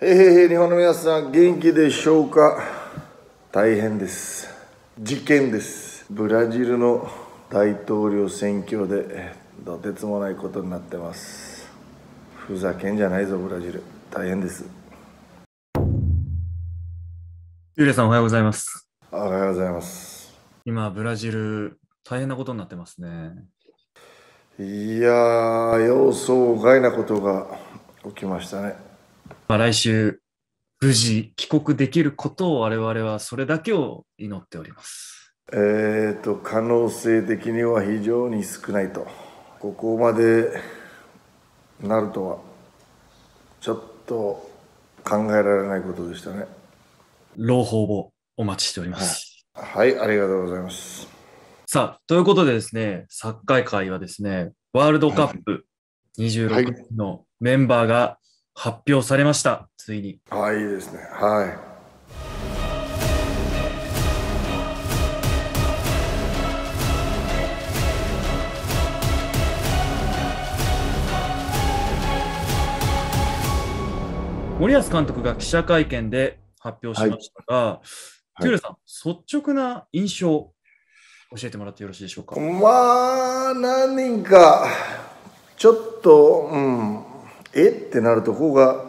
日本の皆さん元気でしょうか。大変です。事件です。ブラジルの大統領選挙でとてつもないことになってます。ふざけんじゃないぞブラジル。大変です。 ゆうれいさんおはようございます。 おはようございます。 今、ブラジル、大変なことになってますね。 いやー、予想外なことが起きましたね。 来週、無事帰国できることを我々はそれだけを祈っております。 可能性的には非常に少ないと。ここまでなるとはちょっと考えられないことでしたね。 朗報をお待ちしておりまはい、 す。 はい、ありがとうございます。 さあ、ということでですね、サッカー界はですね、ワールドはい、 カップはい、 26人のメンバーが発表されました。ついに。 はい、いいですね。は森保監督が記者会見で発表い、はい、 しましたが、トはい。 ゥーレさん、率直な印象を教えてもらってよろしいでしょうか。 まあ、何人か、ちょっと、ってなるところが、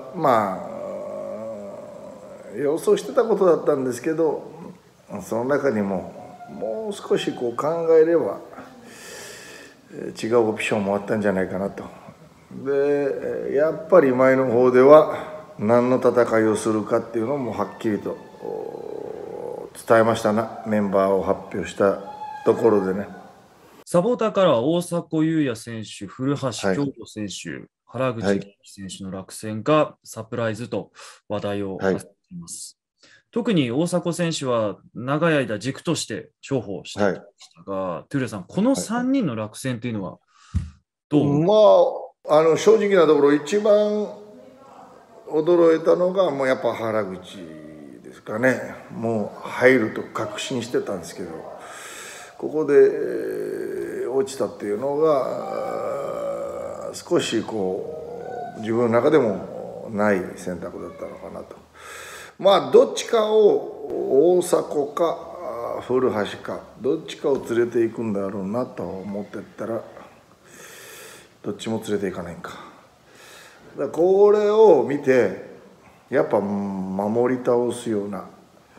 予想してたことだったんですけど、その中にも、もう少しこう考えれば、違うオプションもあったんじゃないかなと。でやっぱり前の方では何の戦いをするかっていうのもはっきりと伝えましたな。メンバーを発表したところでね。 サポーターからは大迫勇也選手、古橋はい、 京斗選手、原口元はい、 気選手の落選がサプライズと話題をはい、 集めています。特に大迫選手は長い間軸として重宝してきまはい。 したが、トゥーレさん、このはい、 3人の落選というのはどう思う？ 正直なところ一番驚いたのがもうやっぱ原口ですかね。もう入ると確信してたんですけど、ここで落ちたっていうのが少しこう自分の中でもない選択だったのかなと。どっちかを大迫か古橋かどっちかを連れていくんだろうなと思ってったら、どっちも連れていかないんか。これを見てやっぱ守り倒すような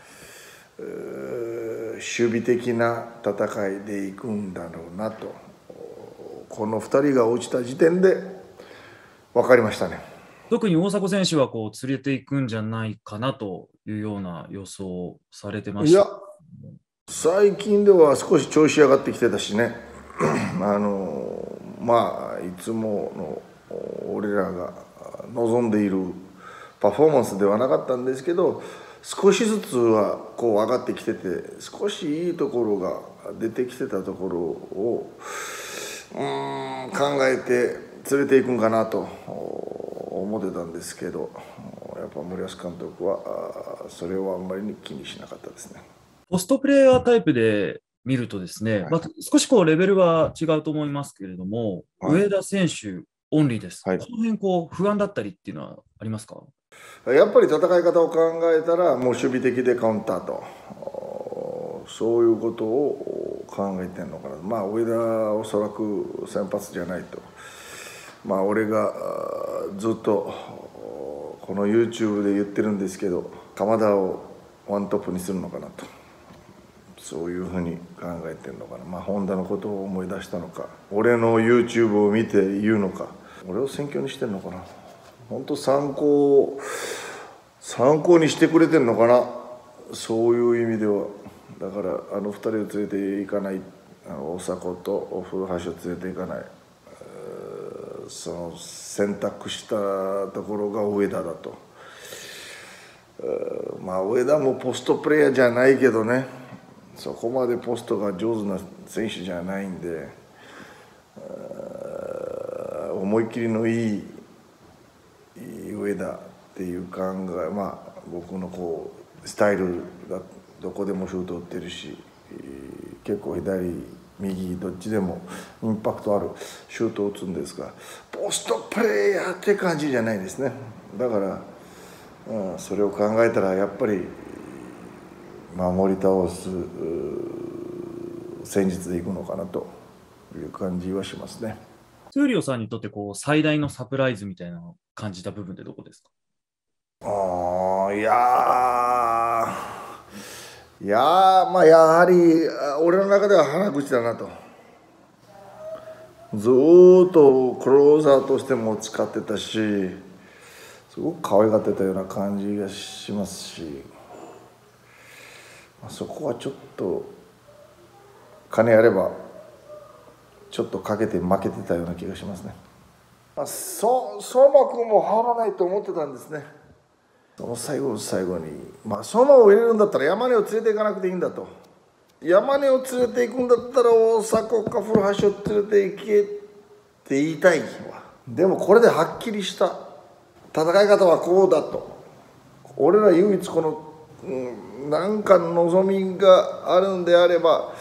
守備的な戦いでいくんだろうなと、この2人が落ちた時点で分かりましたね。 特に大迫選手は連れていくんじゃないかなというような予想をされてました。 いや、最近では少し調子上がってきてたしね。いつもの俺らが望んでいるパフォーマンスではなかったんですけど、少しずつはこう上がってきてて、少しいいところが出てきてたところを考えて連れていくんかなと思ってたんですけど、やっぱ森保監督はそれをあんまり気にしなかったですね。 ポストプレイヤータイプで見るとですね、 はい、 少しレベルは違うと思いますけれども、 はい、 上田選手オンリーです。 はい。 この辺不安だったりっていうのはありますか？ やっぱり戦い方を考えたらもう守備的でカウンターと、そういうことを考えてるのかな。上田はおそらく先発じゃないと。俺がずっとこの YouTube で言ってるんですけど、鎌田をワントップにするのかなと、そういうふうに考えてるのかな。本田のことを思い出したのか、俺の YouTube を見て言うのか、俺を選挙にしてるのかな。本当参考にしてくれてるのかな、そういう意味では。だから2人を連れていかない、大迫と古橋を連れていかない、その選択したところが上田だと。上田もポストプレーヤーじゃないけどね、そこまでポストが上手な選手じゃないんで、思い切りのいい上田っていう考え、僕のスタイルがどこでもシュート打ってるし、結構左右どっちでもインパクトあるシュートを打つんですが、ポストプレーヤーって感じじゃないですね。だからそれを考えたらやっぱり守り倒す戦術でいくのかなという感じはしますね。 トゥーリオさんにとってこう最大のサプライズみたいなのを感じた部分ってどこですか？ いやまあやはり俺の中では鼻口だなと。ずーっとクローザーとしても使ってたし、すごく可愛がってたような感じがしますし、そこはちょっと金あればちょっとかけて負けてたような気がしますね。相馬君も入らないと思ってたんですね。その最後の最後に、相馬を入れるんだったら山根を連れていかなくていいんだと。山根を連れて行くんだったら大迫か古橋を連れて行けって言いたいわ。でもこれではっきりした戦い方はこうだと。俺ら唯一この、なんか望みがあるんであれば、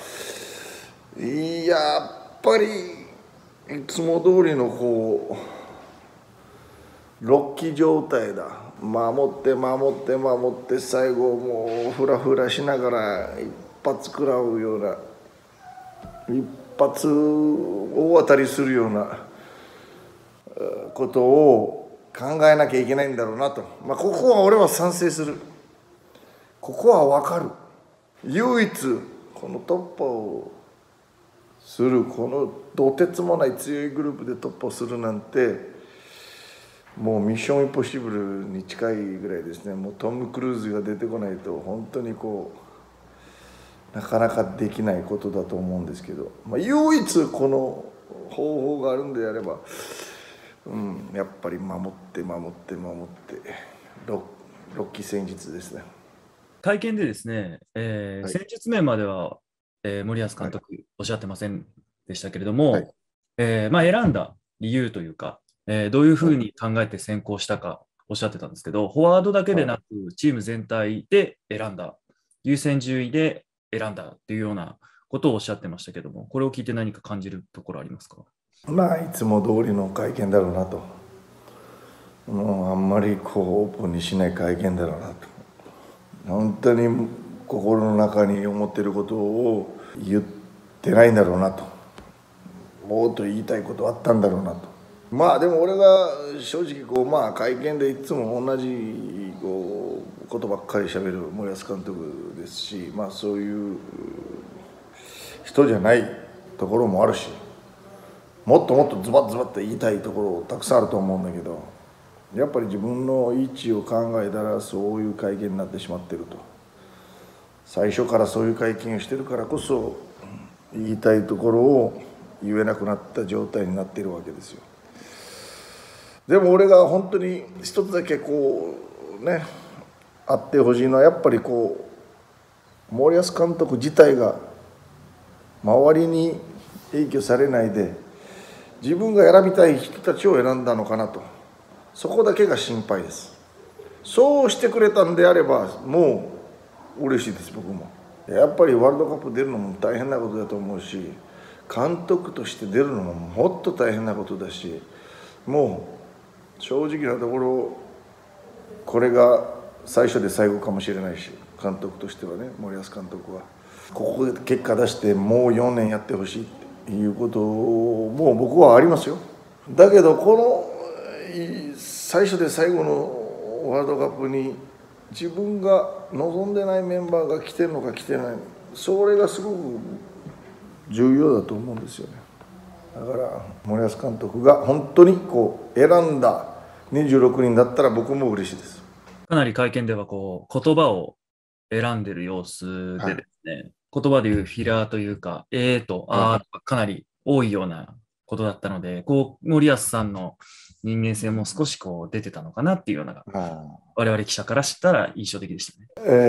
やっぱりいつも通りのこう6期状態だ。守って最後もうフラフラしながら一発食らうような、一発大当たりするようなことを考えなきゃいけないんだろうなと。ここは俺は賛成する。ここは分かる。唯一この突破をする、このどてつもない強いグループで突破するなんて、もうミッションインポッシブルに近いぐらいですね。もうトム・クルーズが出てこないと本当にこうなかなかできないことだと思うんですけど、唯一この方法があるんであれば、やっぱり守って 6期戦術ですね。 会見でですね、 はい戦術面までは、森保監督おっしゃってませんでしたけれども、 はい、 選んだ理由というか、どういうふうに考えて選考したかおっしゃってたんですけど、フォワードだけでなく、チーム全体で選んだ、優先順位で選んだっていうようなことをおっしゃってましたけども、これを聞いて何か感じるところありますか？ いつも通りの会見だろうなと。もうあんまりこうオープンにしない会見だろうなと。本当に心の中に思っていることを言ってないんだろうなと。もっと言いたいことあったんだろうなと。でも俺が正直会見でいつも同じことばっかりしゃべる森保監督ですし、そういう人じゃないところもあるし、もっともっとズバッズバッと言いたいところたくさんあると思うんだけど、やっぱり自分の位置を考えたらそういう会見になってしまっていると。最初からそういう会見をしてるからこそ言いたいところを言えなくなった状態になっているわけですよ。でも俺が本当に一つだけあってほしいのは、やっぱり森保監督自体が周りに影響されないで自分が選びたい人たちを選んだのかなと。そこだけが心配です。そうしてくれたんであればもう嬉しいです。僕もやっぱりワールドカップ出るのも大変なことだと思うし、監督として出るのももっと大変なことだし、もう正直なところこれが最初で最後かもしれないし、監督としてはね、森保監督はここで結果出してもう4年やってほしいっていうことも僕はありますよ。だけどこの最初で最後のワールドカップに自分が望んでないメンバーが来てるのか来てないのか、それがすごく重要だと思うんですよね。だから森保監督が本当に選んだ26人だったら僕も嬉しいです。 かなり会見では言葉を選んでる様子でですね、言葉でいうフィラーというか、とあーとかかなり多いようなことだったので、森保さんの人間性も少し出てたのかなっていうような、我々記者からしたら印象的でしたね。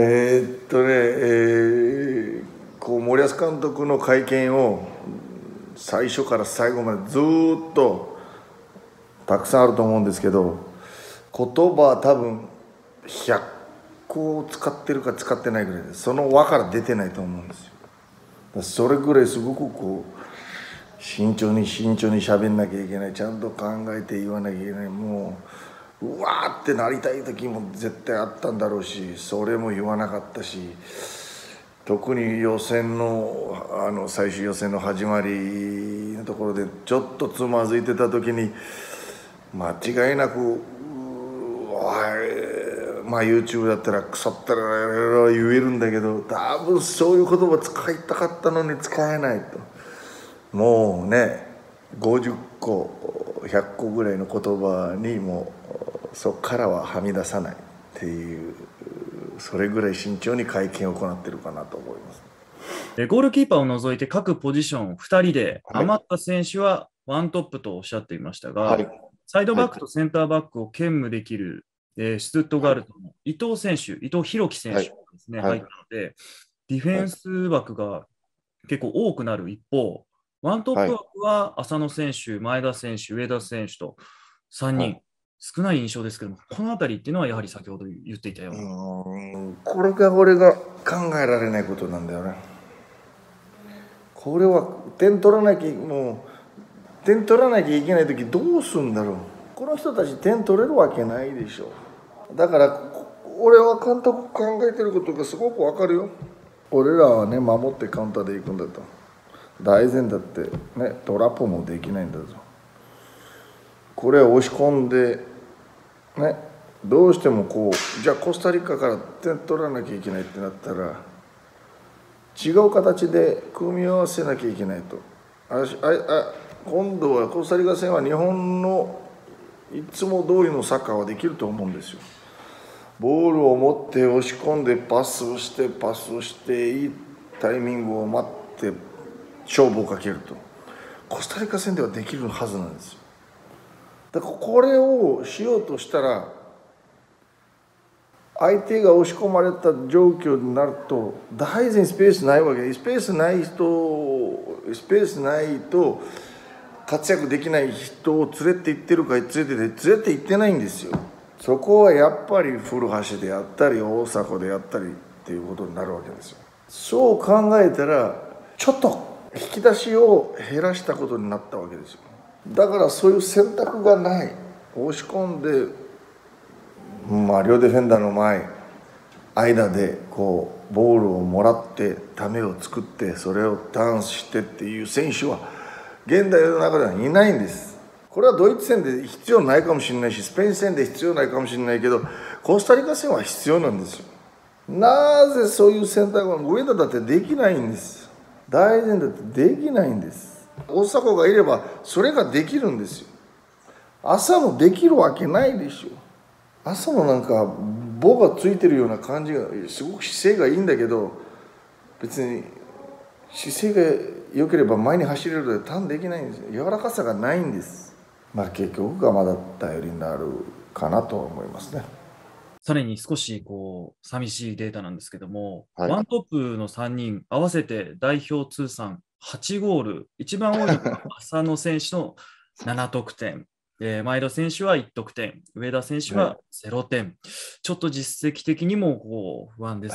森保監督の会見を最初から最後までずっとたくさんあると思うんですけど、言葉は多分100個使ってるか使ってないぐらいで、その輪から出てないと思うんですよ。それぐらいすごく慎重に喋んなきゃいけない、ちゃんと考えて言わなきゃいけない。もうわーってなりたい時も絶対あったんだろうし、それも言わなかったし、特に予選の最終予選の始まりのところでちょっとつまずいてた時に間違いなくまあ YouTube だったらクソったら言えるんだけど、多分そういう言葉使いたかったのに使えないと。もうね、50個100個ぐらいの言葉にもうそこからははみ出さないっていう、それぐらい慎重に会見を行っているかなと思います。 ゴールキーパーを除いて各ポジション2人で、 はい、 余った選手はワントップとおっしゃっていましたが、 はい、 サイドバックとセンターバックを兼務できる、シュツットガルトの伊藤選手、伊藤洋樹選手ですね、 はい、 入ったので、ディフェンス枠が結構多くなる一方、ワントップ枠は浅野選手、前田選手、上田選手と3人、少ない印象ですけども、この辺りっていうのはやはり先ほど言っていたような。 これが俺が考えられないことなんだよね。これは点取らなきゃいけない時どうするんだろう。この人たち点取れるわけないでしょ。だから俺は監督考えてることがすごくわかるよ。俺らはね、守ってカウンターで行くんだと。大前だってね、トラップもできないんだぞ。これを押し込んでね、どうしてもじゃあコスタリカから点取らなきゃいけないってなったら違う形で組み合わせなきゃいけないと。今度はコスタリカ戦は日本のいつも通りのサッカーはできると思うんですよ。ボールを持って押し込んでパスをしていいタイミングを待って勝負をかけると、コスタリカ戦ではできるはずなんですよ。だからこれをしようとしたら相手が押し込まれた状況になると大然スペースないわけで、スペースないと活躍できない人を連れて行ってるか連れて行ってないんですよ。そこはやっぱり古橋であったり大迫であったりっていうことになるわけですよ。そう考えたらちょっと引き出しを減らしたことになったわけですよ。だからそういう選択がない、押し込んで両ディフェンダーの間でボールをもらってためを作ってそれをターンしてっていう選手は現代の中ではいないんです。これはドイツ戦で必要ないかもしれないし、スペイン戦で必要ないかもしれないけど、コスタリカ戦は必要なんですよ。なぜそういう選択は上田だってできないんです。大然だってできないんです。大迫がいればそれができるんですよ。朝もできるわけないでしょ。朝もなんか棒がついてるような感じが、すごく姿勢がいいんだけど、別に姿勢が良ければ前に走れるのでターンできないんですよ。柔らかさがないんです。結局がまだ頼りになるかなと思いますね。 さらに少し寂しいデータなんですけども、 はい、 ワントップの3人合わせて代表通算8ゴール、一番多いのが浅野選手の7得点、前田選手は1得点、上田選手は0点、ちょっと実績的にも不安です。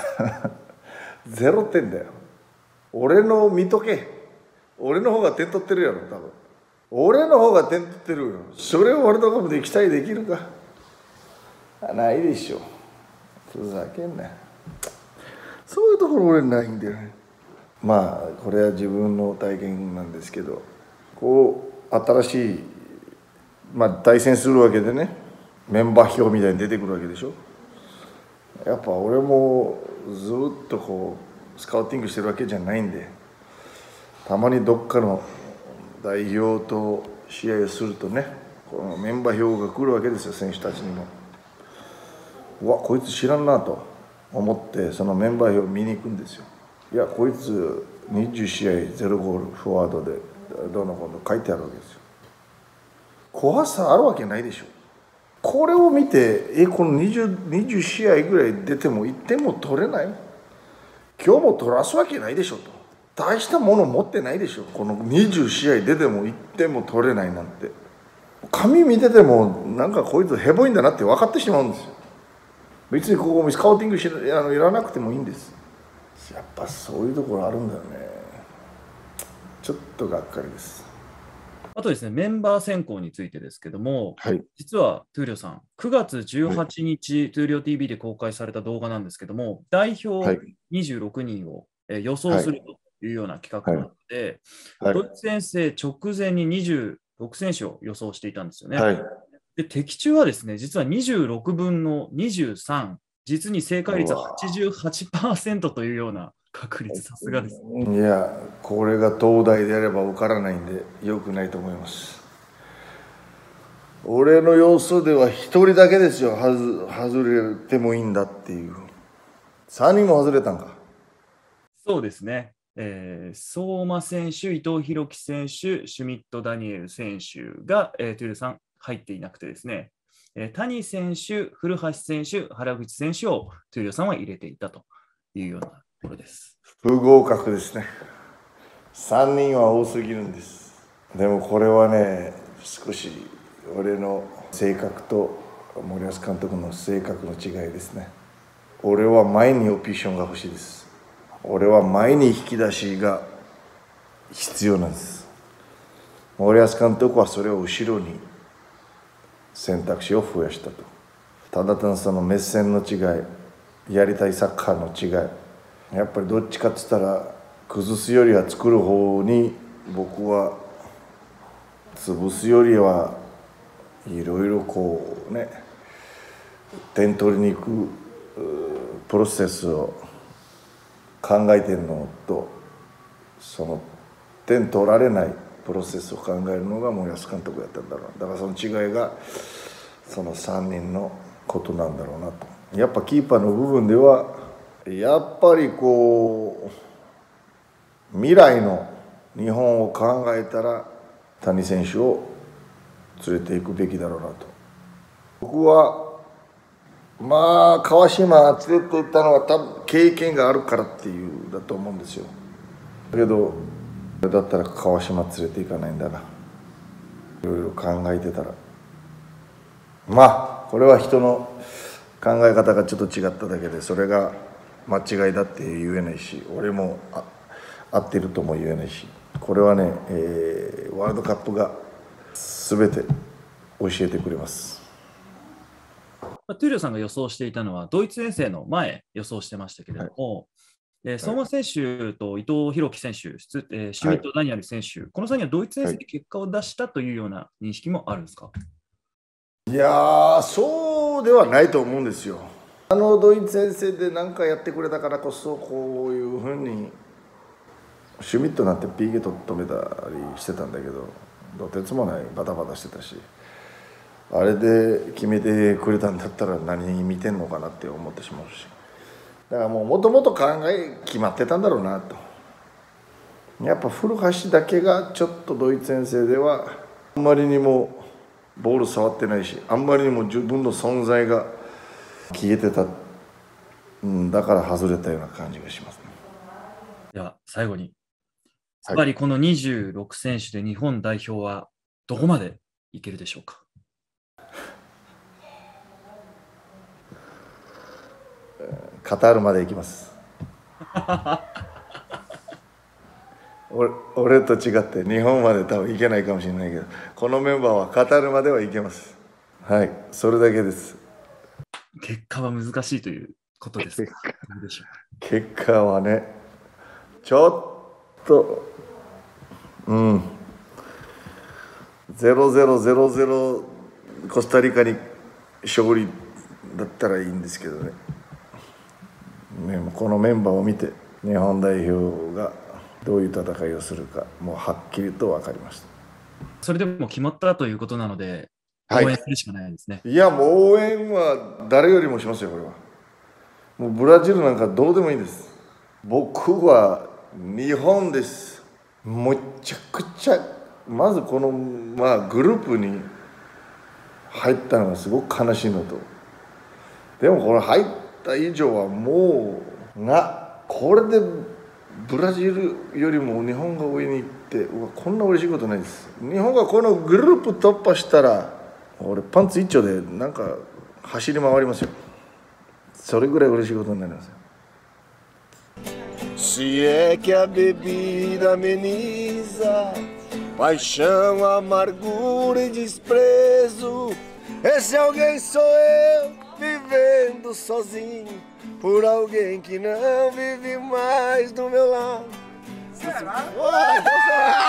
0点だよ。俺の見とけ。俺の方が点取ってるやろ、多分。俺の方が点取ってるよ。それをワールドカップで期待できるか。ないでしょ。ふざけんな。そういうところ俺ないんだよね。これは自分の体験なんですけど、新しい、対戦するわけでね、メンバー表みたいに出てくるわけでしょ。やっぱ俺もずっとスカウティングしてるわけじゃないんで、たまにどっかの代表と試合をするとね、このメンバー表が来るわけですよ、選手たちにも。うわ、こいつ知らんなと思ってそのメンバー表を見に行くんですよ。いや、こいつ20試合0ゴールフォワードでどうのこうの書いてあるわけですよ。怖さあるわけないでしょ。これを見てこの20試合ぐらい出ても1点も取れない、今日も取らすわけないでしょと。大したもの持ってないでしょ、この20試合出ても1点も取れないなんて。紙見ててもなんかこいつヘボいんだなって分かってしまうんですよ。別にここスカウティングいらなくてもいいんです。やっぱそういうところあるんだよね。ちょっとがっかりです。 あとですね、メンバー選考についてですけども、 はい。 実はトゥーリオさん、9月はい。 18日、トゥーリオ TV で公開された動画なんですけども、代表はい。 26人を予想はい。 するというような企画のはい。 中で、 はい。 ドイツ遠征直前に26選手を予想していたんですよね。 はい。 で、的中はですね、実は26分の23、実に正解率うわ。 88%というような確率、さすがです。 いや、これが東大であれば受からないんで、よくないと思います。俺の予想では一人だけですよ、外れてもいいんだっていう。3人も外れたんか。 そうですね。相馬選手、伊藤洋輝選手、シュミット・ダニエル選手が、トゥールさん入っていなくてですね、谷選手、古橋選手、原口選手をトゥールさんは入れていたというようなところです。 不合格ですね。3人は多すぎるんです。でもこれはね、少し俺の性格と森保監督の性格の違いですね。俺は前にオプションが欲しいです。俺は前に引き出しが必要なんです。森保監督はそれを後ろに選択肢を増やしたと。ただ単にその目線の違い、やりたいサッカーの違い、やっぱりどっちかっつったら崩すよりは作る方に僕は、潰すよりはいろいろこうね、点取りに行くプロセスを考えてるのと、その点取られないプロセスを考えるのが森保監督やったんだろう。だからその違いがその3人のことなんだろうなと。やっぱキーパーの部分ではやっぱりこう未来の日本を考えたら谷選手を連れていくべきだろうなと。僕はまあ川島連れて行ったのは多分経験があるからっていうだと思うんですよ。だけどだったら川島連れて行かないんだな、いろいろ考えてたら、まあこれは人の考え方がちょっと違っただけで、それが間違いだって言えないし、俺も合ってるとも言えないし、これはね、ワールドカップが全て教えてくれます。 トゥーリオさんが予想していたのは、ドイツ遠征の前予想してましたけれはい。 ども、 はい。 相馬選手と伊藤洋輝選手、シュはい。 ミット・ダニエル選手、この際にはドイツ遠はい。 征で結果を出したというような認識もあるんですか？ いやー、そうではないと思うんですよ。ドイツ先生で何かやってくれたからこそ、こういうふうにシュミットなんて PK と止めたりしてたんだけど、とてつもないバタバタしてたし、あれで決めてくれたんだったら何見てんのかなって思ってしまうし、だからもともと考え決まってたんだろうなと。やっぱ古橋だけがちょっとドイツ先生ではあんまりにもボール触ってないし、あんまりにも自分の存在が消えてた、だから外れたような感じがしますね。 では、最後に、ズはい。 バリこの26選手で日本代表はどこまでいけるでしょうか？ カタールまで行きます。俺と違って日本まで多分行けないかもしれないけど、このメンバーはカタールまでは行けます。はい、それだけです。 結果は難しいということですか？どうでしょうか？ 結果はね、ちょっと、うん、0-0-0-0コスタリカに勝利だったらいいんですけどね。このメンバーを見て日本代表がどういう戦いをするかもうはっきりと分かりましそれでも決まったということなので、 た。はい。 応援するしかないですね。 いや、もう応援は誰よりもしますよ、これは。もうブラジルなんかどうでもいいです。僕は日本です。むちゃくちゃ、まずこの、まあ、グループに入ったのがすごく悲しいのと、でもこれ入った以上はもうこれでブラジルよりも日本が上に行って、こんな嬉しいことないです。日本がこのグループ突破したら俺パンツ一丁でなんか走り回りますよ。それぐらい嬉しいことになりますよ。Se é que a bebida ameniza paixão, amargura e desprezo. Esse alguém sou eu, vivendo sozinho, por alguém que não vive mais do meu lado. Será?